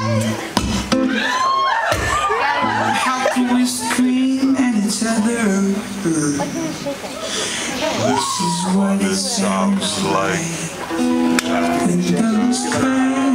How can we scream at each other? This is what it sounds like when guns cry.